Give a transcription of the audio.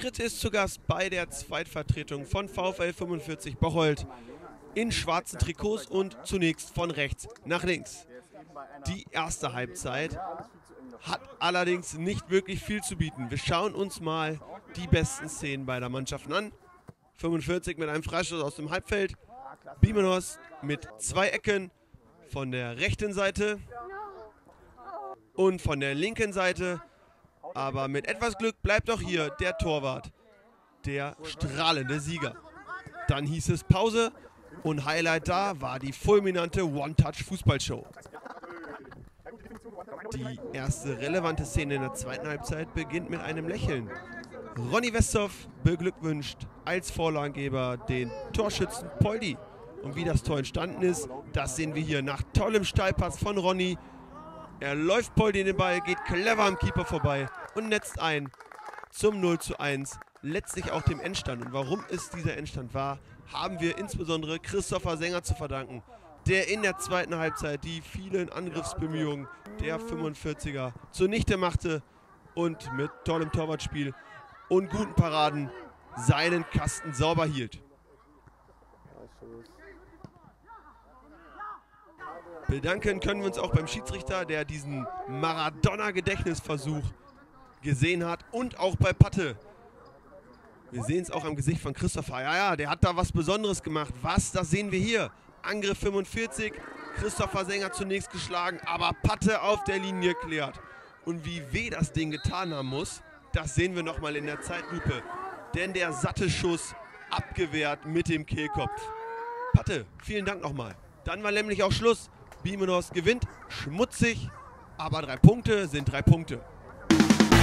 Schritte ist zu Gast bei der Zweitvertretung von VfL 45 Bocholt in schwarzen Trikots und zunächst von rechts nach links. Die erste Halbzeit hat allerdings nicht wirklich viel zu bieten. Wir schauen uns mal die besten Szenen beider Mannschaften an. 45 mit einem Freistoß aus dem Halbfeld. Bimenos mit 2 Ecken von der rechten Seite und von der linken Seite. Aber mit etwas Glück bleibt auch hier der Torwart, der strahlende Sieger. Dann hieß es Pause und Highlight da war die fulminante One-Touch-Fußballshow. Die erste relevante Szene in der zweiten Halbzeit beginnt mit einem Lächeln. Ronny Westhoff beglückwünscht als Vorlagengeber den Torschützen Poldi. Und wie das Tor entstanden ist, das sehen wir hier nach tollem Steilpass von Ronny. Er läuft Poldi in den Ball, geht clever am Keeper vorbei und netzt ein zum 0:1. Letztlich auch dem Endstand. Und warum es dieser Endstand war, haben wir insbesondere Christopher Sänger zu verdanken, der in der zweiten Halbzeit die vielen Angriffsbemühungen der 45er zunichte machte und mit tollem Torwartspiel und guten Paraden seinen Kasten sauber hielt. Bedanken können wir uns auch beim Schiedsrichter, der diesen Maradona-Gedächtnisversuch gesehen hat, und auch bei Patte. Wir sehen es auch am Gesicht von Christopher. Ja, der hat da was Besonderes gemacht. Was, das sehen wir hier. Angriff 45, Christopher Sänger zunächst geschlagen, aber Patte auf der Linie klärt. Und wie weh das Ding getan haben muss, das sehen wir nochmal in der Zeitlupe. Denn der satte Schuss abgewehrt mit dem Kehlkopf. Patte, vielen Dank nochmal. Dann war nämlich auch Schluss. Bimenos gewinnt, schmutzig, aber 3 Punkte sind 3 Punkte.